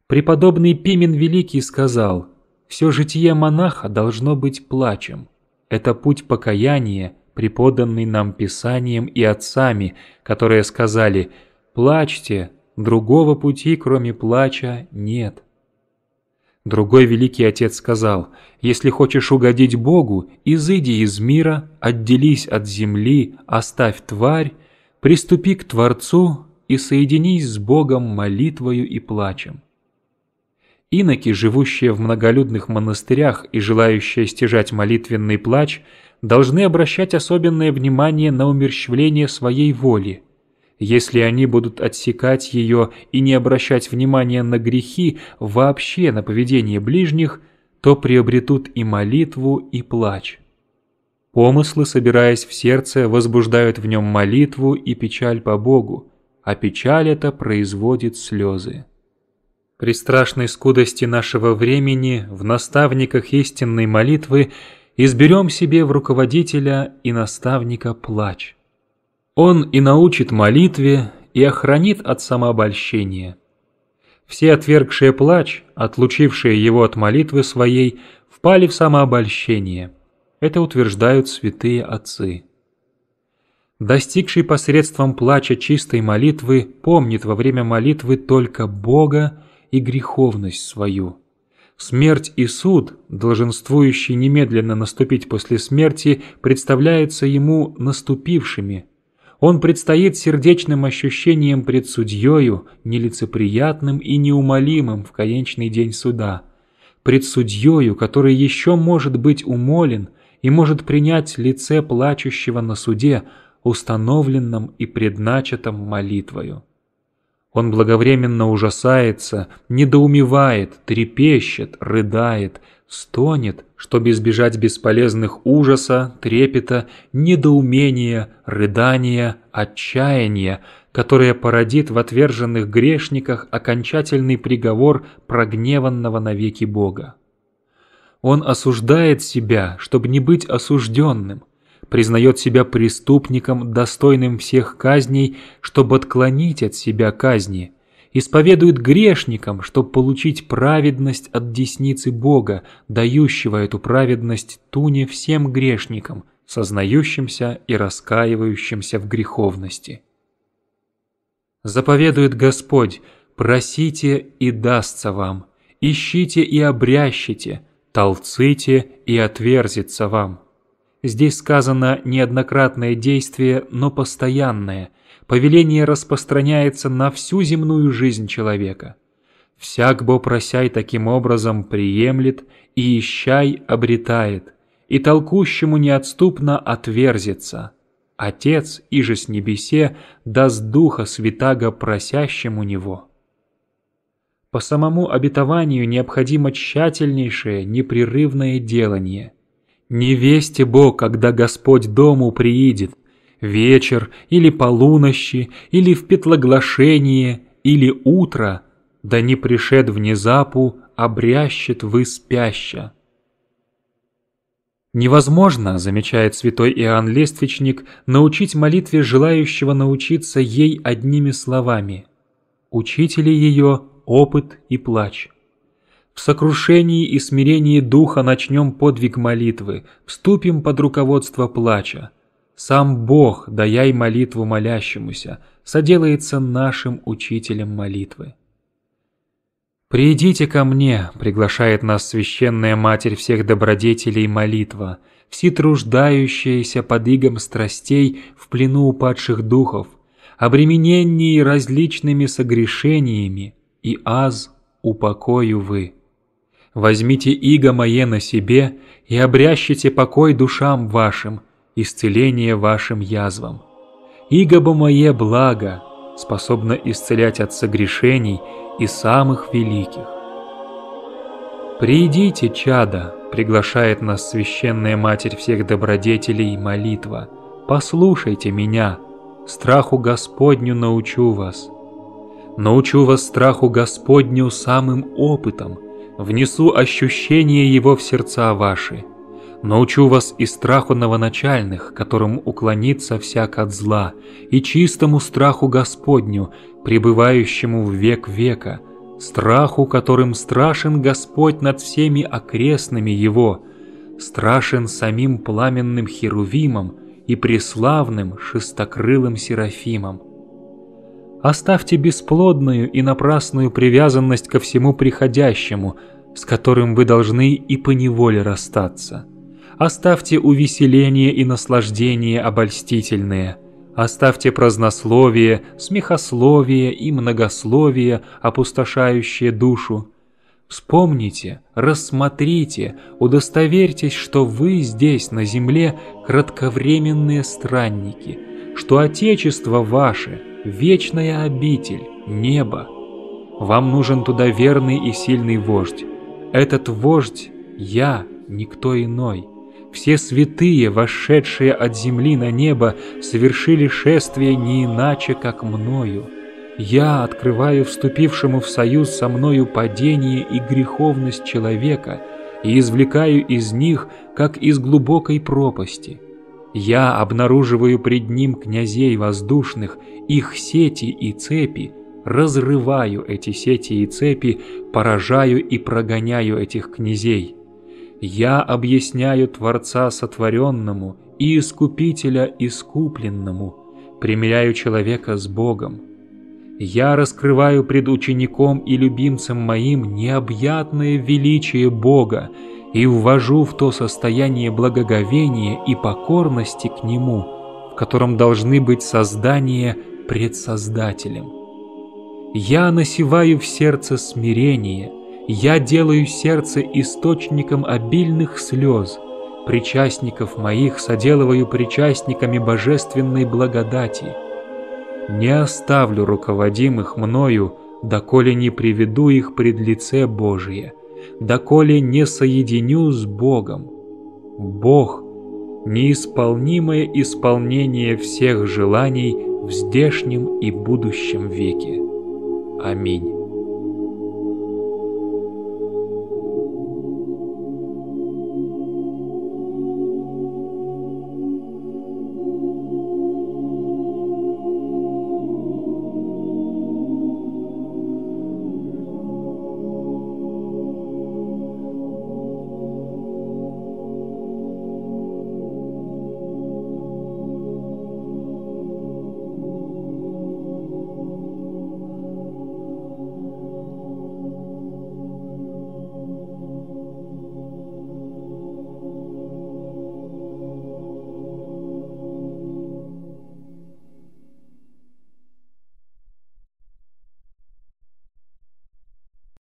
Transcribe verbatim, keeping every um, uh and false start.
Преподобный Пимен Великий сказал: «Все житие монаха должно быть плачем. Это путь покаяния, преподанный нам Писанием и отцами, которые сказали: плачьте, другого пути, кроме плача, нет». Другой великий отец сказал: «Если хочешь угодить Богу, изыди из мира, отделись от земли, оставь тварь, приступи к Творцу и соединись с Богом молитвою и плачем». Иноки, живущие в многолюдных монастырях и желающие стяжать молитвенный плач, должны обращать особенное внимание на умерщвление своей воли. Если они будут отсекать ее и не обращать внимания на грехи, вообще на поведение ближних, то приобретут и молитву, и плач. Помыслы, собираясь в сердце, возбуждают в нем молитву и печаль по Богу, а печаль эта производит слезы. При страшной скудости нашего времени в наставниках истинной молитвы изберем себе в руководителя и наставника плач. Он и научит молитве, и охранит от самообольщения. Все отвергшие плач, отлучившие его от молитвы своей, впали в самообольщение. Это утверждают святые отцы. Достигший посредством плача чистой молитвы помнит во время молитвы только Бога и греховность свою. Смерть и суд, долженствующий немедленно наступить после смерти, представляются ему наступившими. Он предстоит сердечным ощущением пред судьею, нелицеприятным и неумолимым в конечный день суда, пред судьею, который еще может быть умолен и может принять лице плачущего на суде, установленном и предначатом молитвою. Он благовременно ужасается, недоумевает, трепещет, рыдает, стонет, чтобы избежать бесполезных ужаса, трепета, недоумения, рыдания, отчаяния, которое породит в отверженных грешниках окончательный приговор прогневанного навеки Бога. Он осуждает себя, чтобы не быть осужденным, признает себя преступником, достойным всех казней, чтобы отклонить от себя казни, исповедует грешникам, чтобы получить праведность от десницы Бога, дающего эту праведность туне всем грешникам, сознающимся и раскаивающимся в греховности. Заповедует Господь: «Просите, и дастся вам, ищите и обрящите, толците, и отверзится вам». Здесь сказано неоднократное действие, но постоянное. Повеление распространяется на всю земную жизнь человека. «Всяк бо просяй таким образом приемлет, и ищай обретает, и толкущему неотступно отверзится. Отец, иже с небесе, даст Духа Святаго просящему Него». По самому обетованию необходимо тщательнейшее, непрерывное делание. «Не весте Бог, когда Господь дому приидет, вечер, или полунощи, или в петлоглашение, или утро, да не пришед внезапу, обрящет вы спяща». Невозможно, замечает святой Иоанн Лествичник, научить молитве желающего научиться ей одними словами. Учители ее – опыт и плач. В сокрушении и смирении духа начнем подвиг молитвы, вступим под руководство плача. Сам Бог, даяй молитву молящемуся, соделается нашим учителем молитвы. «Придите ко мне», — приглашает нас священная Матерь всех добродетелей молитва, все труждающиеся под игом страстей в плену упадших духов, обремененные различными согрешениями, и аз упокою вы. Возьмите иго мое на себе и обрящите покой душам вашим, исцеление вашим язвам. Иго бо мое благо, способно исцелять от согрешений и самых великих. «Придите, чада», — приглашает нас священная Матерь всех добродетелей молитва, «послушайте меня, страху Господню научу вас. Научу вас страху Господню самым опытом, внесу ощущение Его в сердца ваши. Научу вас и страху новоначальных, которым уклонится всяк от зла, и чистому страху Господню, пребывающему в век века, страху, которым страшен Господь над всеми окрестными Его, страшен самим пламенным Херувимом и преславным шестокрылым Серафимом. Оставьте бесплодную и напрасную привязанность ко всему приходящему, с которым вы должны и поневоле расстаться. Оставьте увеселение и наслаждение обольстительные. Оставьте празднословие, смехословие и многословие, опустошающее душу. Вспомните, рассмотрите, удостоверьтесь, что вы здесь, на земле, кратковременные странники, что Отечество ваше — вечная обитель, небо. Вам нужен туда верный и сильный вождь. Этот вождь — я, никто иной. Все святые, вошедшие от земли на небо, совершили шествие не иначе, как мною. Я открываю вступившему в союз со мною падение и греховность человека и извлекаю из них, как из глубокой пропасти. Я обнаруживаю пред ним князей воздушных, их сети и цепи, разрываю эти сети и цепи, поражаю и прогоняю этих князей. Я объясняю Творца сотворенному и Искупителя искупленному, примиряю человека с Богом. Я раскрываю пред учеником и любимцем моим необъятное величие Бога и ввожу в то состояние благоговения и покорности к Нему, в котором должны быть создания пред Создателем. Я насеваю в сердце смирение, я делаю сердце источником обильных слез, причастников моих соделываю причастниками божественной благодати. Не оставлю руководимых мною, доколе не приведу их пред лице Божие, доколе не соединю с Богом. Бог — неисполнимое исполнение всех желаний в здешнем и будущем веке. Аминь.